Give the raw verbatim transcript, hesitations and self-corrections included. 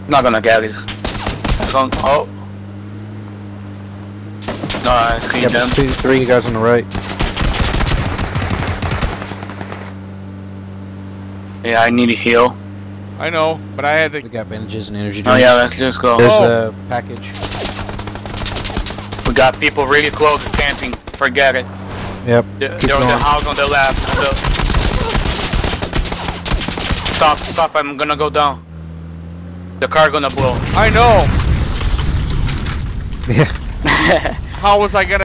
Not gonna get it. Going, oh. No, I see Yeah, them. there's two, three guys on the right. Yeah, I need a heal. I know, but I had We to. got bandages and energy Oh drinks. yeah, let's just go. There's Oh. a package. We got people really close to camping. Forget it. Yep. They're, Keep they're on the going. house on the left. On the... Stop, stop, I'm gonna go down. The car gonna blow. I know. Yeah. How was I gonna?